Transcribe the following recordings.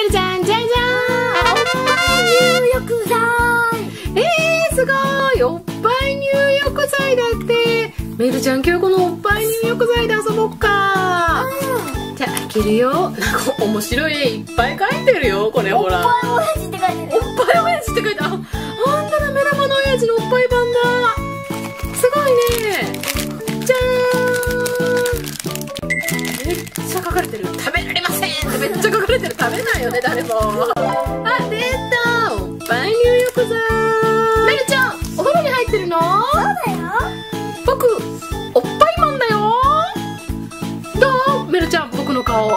メルちゃん、じゃんじゃん。 おっぱい入浴剤。 すごい、おっぱい入浴剤だって。メルちゃん、今日このおっぱい入浴剤で遊ぼっか。じゃあ開けるよ。なんか面白い絵いっぱい描いてるよ、これほら。 おっぱい親父って書いてる。 おっぱい親父って書いてある。あ、ほんとだ、目玉の親父のおっぱい版だ。すごいね。じゃーん。めっちゃ書かれてる。食べられませんってめっちゃ書かれてる。食べないよね、誰も。あ、出た、おっぱい入浴剤。メルちゃん、お風呂に入ってるの？ そうだよ。 僕、おっぱいマンだよ。どう？メルちゃん、僕の顔。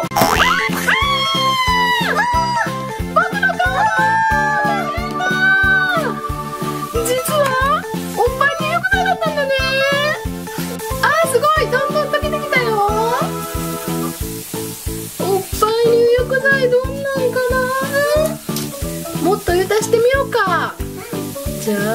どんなんかな。もっと湯足してみようか。じゃあ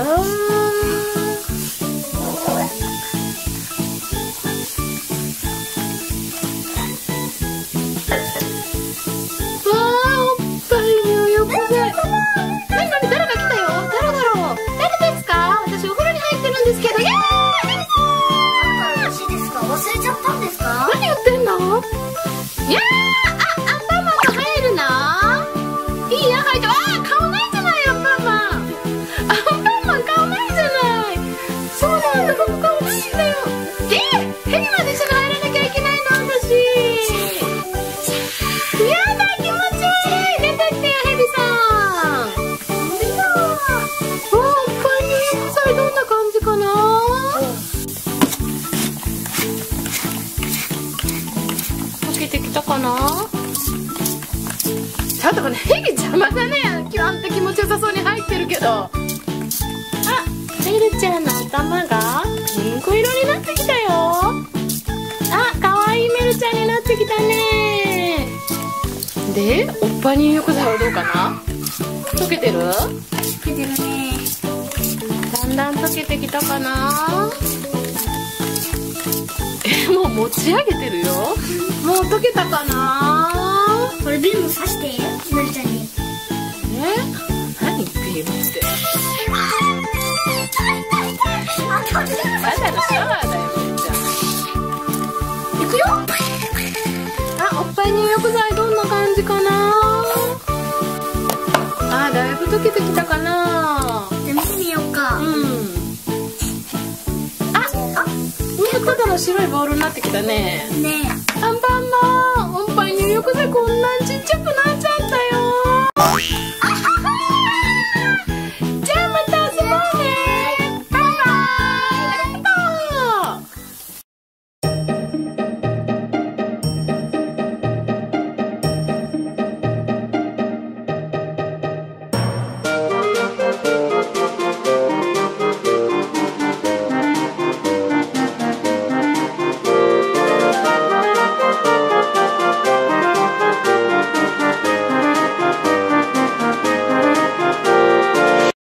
わあ、おっぱい入浴剤。なになに、誰が来たよ。誰だろう。誰ですか？私お風呂に入ってるんですけど。いやー、 よろしいですか？忘れちゃったんですか？ 何言ってんの？いやー、いいや、入って。あー、顔ないじゃない、アンパンマン。アンパンマン顔ないじゃない。そうなんだ、僕顔ないんだよ。ヘビまで一緒に入らなきゃいけないの、私。やだ、気持ち悪い。出てってよ、ヘビさん。おっぱい入浴剤どんな感じかな。溶けてきたかな。ちょっとこのヘビ邪魔だね。あんた気持ちよさそうに入ってるけど。あ、メルちゃんの頭がピンク色になってきたよ。あ、かわいいメルちゃんになってきたね。で、おっぱい入浴剤はどうかな。溶けてる？ 溶けてるね。 だんだん溶けてきたかな。もう持ち上げてるよ。もう溶けたかな。 これビーム刺して、メルちゃんに。 何ビームって。ただのシャワーだよ、メルちゃん。 いくよ。 あ、おっぱい入浴剤どんな感じかな。あ、だいぶ溶けてきたかな。 じゃあ見てみようか。 ただの白いボールになってきたね。 ねえ。 アンパンマン、おっぱい入浴剤こんなんちっちゃくない？